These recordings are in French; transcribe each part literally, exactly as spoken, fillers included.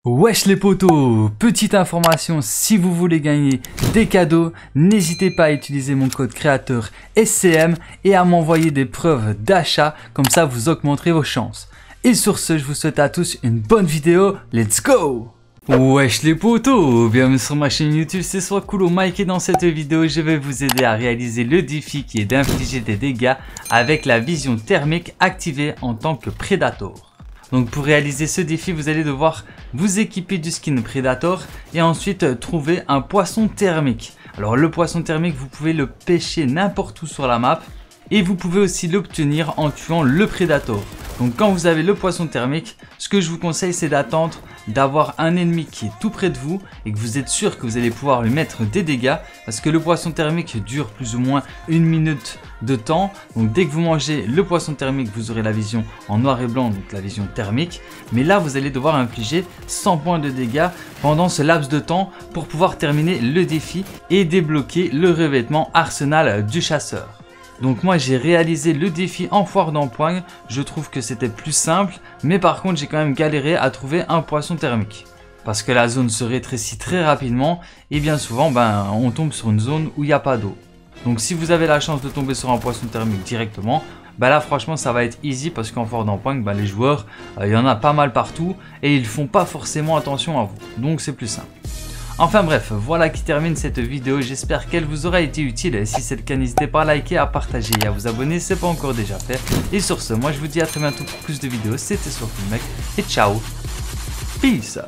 Wesh les potos, petite information, si vous voulez gagner des cadeaux, n'hésitez pas à utiliser mon code créateur S C M et à m'envoyer des preuves d'achat, comme ça vous augmenterez vos chances. Et sur ce, je vous souhaite à tous une bonne vidéo, let's go! Wesh les potos, bienvenue sur ma chaîne YouTube, c'est Swakulo Mike et dans cette vidéo, je vais vous aider à réaliser le défi qui est d'infliger des dégâts avec la vision thermique activée en tant que Predator. Donc pour réaliser ce défi, vous allez devoir vous équiper du skin Predator et ensuite trouver un poisson thermique. Alors le poisson thermique, vous pouvez le pêcher n'importe où sur la map et vous pouvez aussi l'obtenir en tuant le Predator. Donc quand vous avez le poisson thermique, ce que je vous conseille c'est d'attendre d'avoir un ennemi qui est tout près de vous et que vous êtes sûr que vous allez pouvoir lui mettre des dégâts parce que le poisson thermique dure plus ou moins une minute de temps. Donc dès que vous mangez le poisson thermique, vous aurez la vision en noir et blanc, donc la vision thermique. Mais là vous allez devoir infliger cent points de dégâts pendant ce laps de temps pour pouvoir terminer le défi et débloquer le revêtement arsenal du chasseur. Donc moi j'ai réalisé le défi en foire d'empoigne, je trouve que c'était plus simple, mais par contre j'ai quand même galéré à trouver un poisson thermique. Parce que la zone se rétrécit très rapidement et bien souvent ben, on tombe sur une zone où il n'y a pas d'eau. Donc si vous avez la chance de tomber sur un poisson thermique directement, ben là franchement ça va être easy parce qu'en foire d'empoigne ben, les joueurs, il euh, y en a pas mal partout et ils font pas forcément attention à vous, donc c'est plus simple. Enfin bref, voilà qui termine cette vidéo, j'espère qu'elle vous aura été utile. Si c'est le cas, n'hésitez pas à liker, à partager et à vous abonner si ce n'est pas encore déjà fait. Et sur ce, moi je vous dis à très bientôt pour plus de vidéos, c'était Swakulo Mike et ciao, peace.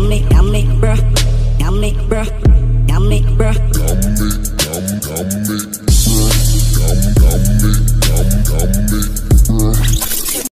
Yummy,